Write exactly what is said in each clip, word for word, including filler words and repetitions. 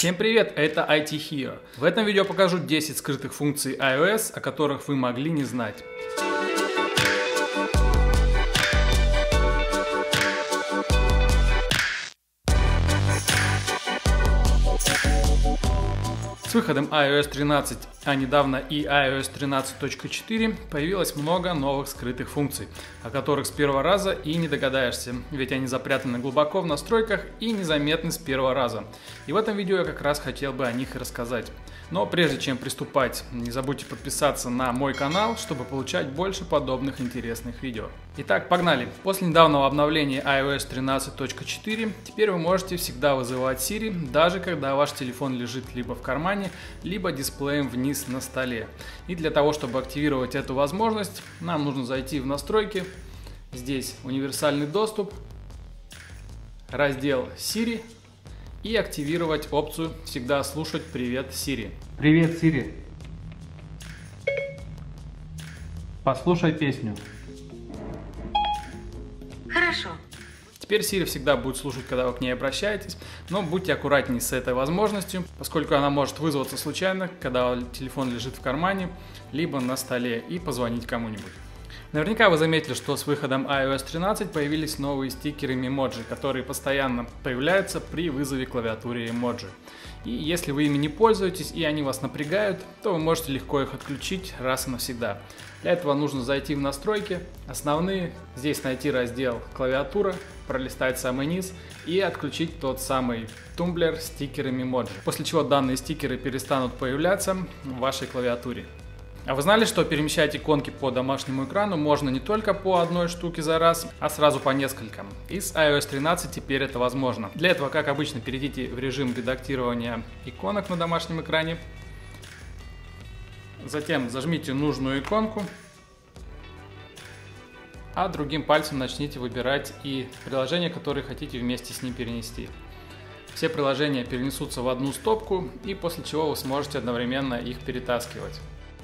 Всем привет, это ай ти Hero. В этом видео покажу десять скрытых функций iOS, о которых вы могли не знать. С выходом ай о эс тринадцать, а недавно и ай о эс тринадцать точка четыре, появилось много новых скрытых функций, о которых с первого раза и не догадаешься, ведь они запрятаны глубоко в настройках и незаметны с первого раза. И в этом видео я как раз хотел бы о них и рассказать. Но прежде чем приступать, не забудьте подписаться на мой канал, чтобы получать больше подобных интересных видео. Итак, погнали! После недавнего обновления ай о эс тринадцать точка четыре теперь вы можете всегда вызывать Siri, даже когда ваш телефон лежит либо в кармане, либо дисплеем вниз на столе. И для того, чтобы активировать эту возможность, нам нужно зайти в настройки. Здесь универсальный доступ, раздел Siri и активировать опцию «Всегда слушать Привет, Siri». Привет, Siri. Послушай песню. Хорошо. Теперь Siri всегда будет слушать, когда вы к ней обращаетесь, но будьте аккуратнее с этой возможностью, поскольку она может вызваться случайно, когда телефон лежит в кармане, либо на столе, и позвонить кому-нибудь. Наверняка вы заметили, что с выходом ай о эс тринадцать появились новые стикеры Memoji, которые постоянно появляются при вызове клавиатуры Emoji. И если вы ими не пользуетесь и они вас напрягают, то вы можете легко их отключить раз и навсегда. Для этого нужно зайти в настройки, основные, здесь найти раздел «Клавиатура», пролистать самый низ и отключить тот самый тумблер стикеры Memoji, после чего данные стикеры перестанут появляться в вашей клавиатуре. А вы знали, что перемещать иконки по домашнему экрану можно не только по одной штуке за раз, а сразу по нескольким? И с ай о эс тринадцать теперь это возможно. Для этого, как обычно, перейдите в режим редактирования иконок на домашнем экране. Затем зажмите нужную иконку, а другим пальцем начните выбирать и приложения, которые хотите вместе с ним перенести. Все приложения перенесутся в одну стопку, и после чего вы сможете одновременно их перетаскивать.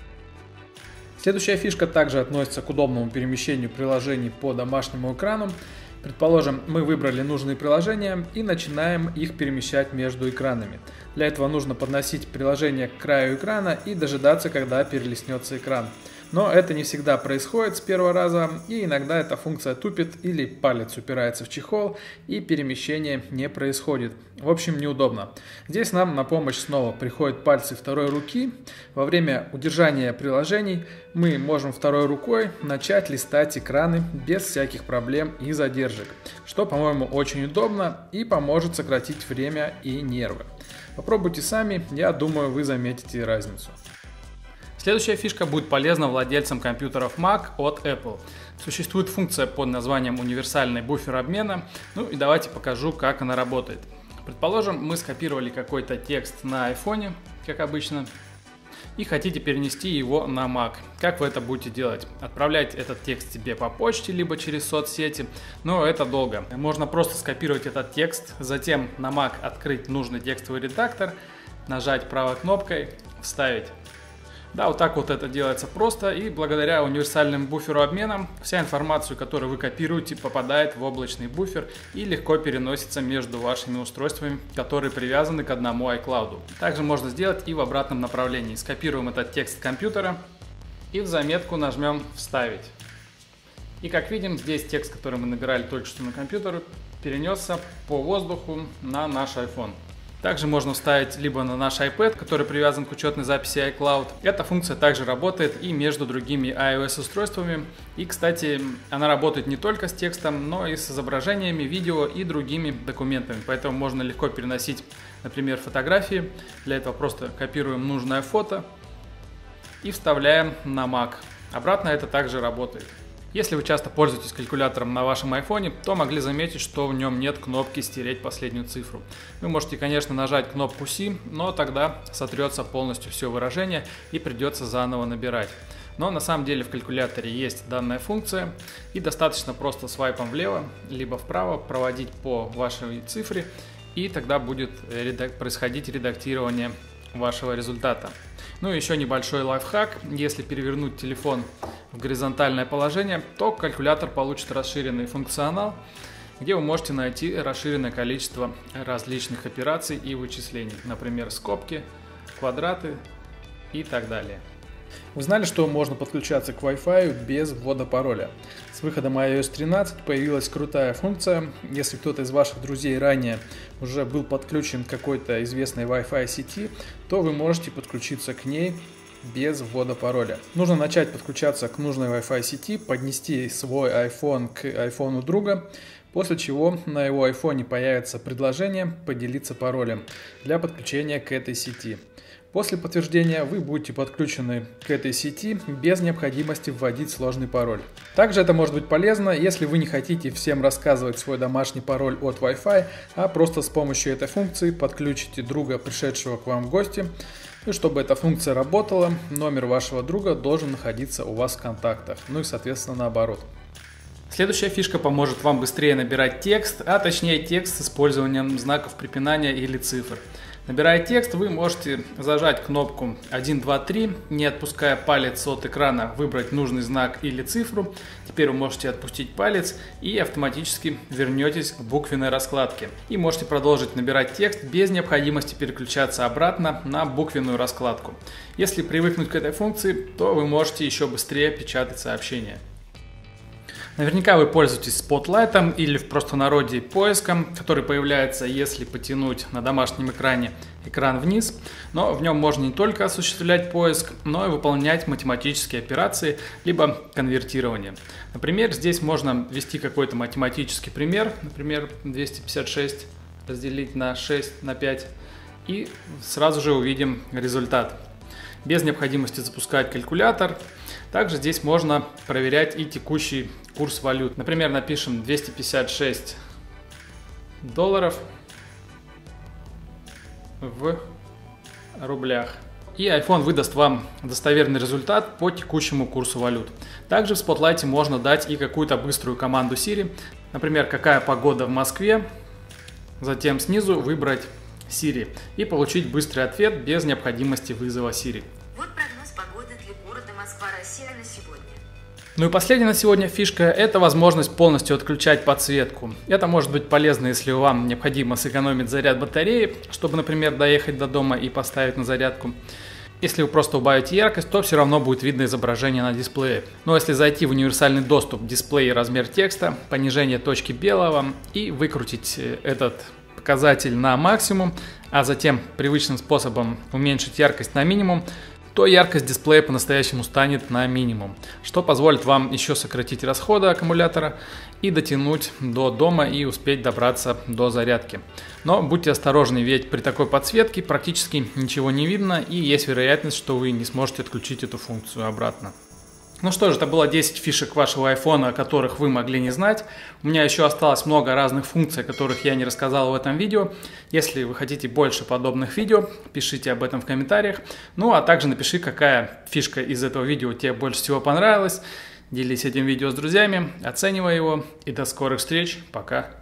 Следующая фишка также относится к удобному перемещению приложений по домашнему экрану. Предположим, мы выбрали нужные приложения и начинаем их перемещать между экранами. Для этого нужно подносить приложение к краю экрана и дожидаться, когда перелистнется экран. Но это не всегда происходит с первого раза, и иногда эта функция тупит или палец упирается в чехол и перемещение не происходит. В общем, неудобно. Здесь нам на помощь снова приходят пальцы второй руки. Во время удержания приложений мы можем второй рукой начать листать экраны без всяких проблем и задержек, что, по-моему, очень удобно и поможет сократить время и нервы. Попробуйте сами, я думаю, вы заметите разницу. Следующая фишка будет полезна владельцам компьютеров Mac от Apple. Существует функция под названием универсальный буфер обмена. Ну и давайте покажу, как она работает. Предположим, мы скопировали какой-то текст на айфоне, как обычно, и хотите перенести его на Mac. Как вы это будете делать? Отправлять этот текст себе по почте, либо через соцсети, но это долго. Можно просто скопировать этот текст, затем на Mac открыть нужный текстовый редактор, нажать правой кнопкой, вставить. Да, вот так вот это делается просто, и благодаря универсальному буферу обмена вся информация, которую вы копируете, попадает в облачный буфер и легко переносится между вашими устройствами, которые привязаны к одному iCloud. Также можно сделать и в обратном направлении. Скопируем этот текст с компьютера и в заметку нажмем «Вставить». И как видим, здесь текст, который мы набирали только что на компьютер, перенесся по воздуху на наш iPhone. Также можно вставить либо на наш iPad, который привязан к учетной записи iCloud. Эта функция также работает и между другими iOS устройствами. И, кстати, она работает не только с текстом, но и с изображениями, видео и другими документами. Поэтому можно легко переносить, например, фотографии. Для этого просто копируем нужное фото и вставляем на Mac. Обратно это также работает. Если вы часто пользуетесь калькулятором на вашем айфоне, то могли заметить, что в нем нет кнопки «Стереть последнюю цифру». Вы можете, конечно, нажать кнопку «Си», но тогда сотрется полностью все выражение и придется заново набирать. Но на самом деле в калькуляторе есть данная функция, и достаточно просто свайпом влево либо вправо проводить по вашей цифре, и тогда будет редак- происходить редактирование вашего результата. Ну и еще небольшой лайфхак: если перевернуть телефон в горизонтальное положение, то калькулятор получит расширенный функционал где вы можете найти расширенное количество различных операций и вычислений, например, скобки, квадраты и так далее. Вы знали, что можно подключаться к Wi-Fi без ввода пароля? С выходом ай о эс тринадцать появилась крутая функция. Если кто-то из ваших друзей ранее уже был подключен к какой-то известной Wi-Fi сети, то вы можете подключиться к ней без ввода пароля. Нужно начать подключаться к нужной Wi-Fi сети, поднести свой iPhone к айфону друга, после чего на его айфоне появится предложение «Поделиться паролем» для подключения к этой сети. После подтверждения вы будете подключены к этой сети без необходимости вводить сложный пароль. Также это может быть полезно, если вы не хотите всем рассказывать свой домашний пароль от Wi-Fi, а просто с помощью этой функции подключите друга, пришедшего к вам в гости. И чтобы эта функция работала, номер вашего друга должен находиться у вас в контактах, ну и соответственно наоборот. Следующая фишка поможет вам быстрее набирать текст, а точнее текст с использованием знаков препинания или цифр. Набирая текст, вы можете зажать кнопку один, два, три, не отпуская палец от экрана, выбрать нужный знак или цифру. Теперь вы можете отпустить палец и автоматически вернетесь к буквенной раскладке. И можете продолжить набирать текст без необходимости переключаться обратно на буквенную раскладку. Если привыкнуть к этой функции, то вы можете еще быстрее печатать сообщения. Наверняка вы пользуетесь Spotlight или в простонародье поиском, который появляется, если потянуть на домашнем экране экран вниз. Но в нем можно не только осуществлять поиск, но и выполнять математические операции, либо конвертирование. Например, здесь можно ввести какой-то математический пример, например, двести пятьдесят шесть разделить на шесть на пять, и сразу же увидим результат. Без необходимости запускать калькулятор. Также здесь можно проверять и текущий курс валют. Например, напишем двести пятьдесят шесть долларов в рублях. И iPhone выдаст вам достоверный результат по текущему курсу валют. Также в Spotlight можно дать и какую-то быструю команду Siri. Например, какая погода в Москве. Затем снизу выбрать Siri и получить быстрый ответ без необходимости вызова Siri. Вот прогноз погоды для города Москва-Россия на сегодня. Ну и последняя на сегодня фишка – это возможность полностью отключать подсветку. Это может быть полезно, если вам необходимо сэкономить заряд батареи, чтобы, например, доехать до дома и поставить на зарядку. Если вы просто убавите яркость, то все равно будет видно изображение на дисплее. Но если зайти в универсальный доступ, дисплей и размер текста, понижение точки белого и выкрутить этот показатель на максимум, а затем привычным способом уменьшить яркость на минимум, то яркость дисплея по-настоящему станет на минимум, что позволит вам еще сократить расходы аккумулятора и дотянуть до дома и успеть добраться до зарядки. Но будьте осторожны, ведь при такой подсветке практически ничего не видно и есть вероятность, что вы не сможете отключить эту функцию обратно. Ну что же, это было десять фишек вашего iPhone, о которых вы могли не знать. У меня еще осталось много разных функций, о которых я не рассказал в этом видео. Если вы хотите больше подобных видео, пишите об этом в комментариях. Ну а также напиши, какая фишка из этого видео тебе больше всего понравилась. Делись этим видео с друзьями, оценивай его. И до скорых встреч. Пока.